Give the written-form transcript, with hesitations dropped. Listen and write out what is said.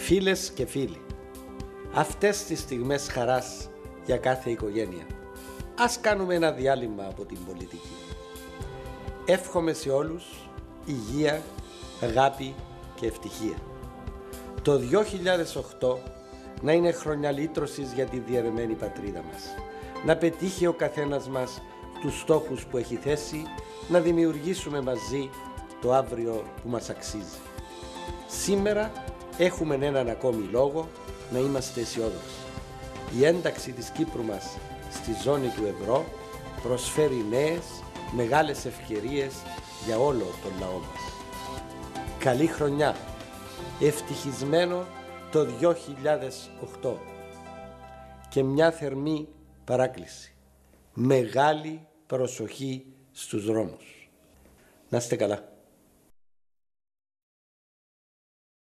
Φίλες και φίλοι, αυτές τις στιγμές χαράς για κάθε οικογένεια, ας κάνουμε ένα διάλειμμα από την πολιτική. Εύχομαι σε όλους υγεία, αγάπη και ευτυχία. Το 2008 να είναι χρονιά λύτρωσης για τη διαιρεμένη πατρίδα μας. Να πετύχει ο καθένας μας τους στόχους που έχει θέσει, να δημιουργήσουμε μαζί το αύριο που μας αξίζει. Σήμερα έχουμε έναν ακόμη λόγο να είμαστε αισιόδοξοι. Η ένταξη της Κύπρου μας στη ζώνη του ευρώ προσφέρει νέες, μεγάλες ευκαιρίες για όλο τον λαό μας. Καλή χρονιά, ευτυχισμένο το 2008 και μια θερμή παράκληση. Μεγάλη προσοχή στους δρόμους. Να είστε καλά.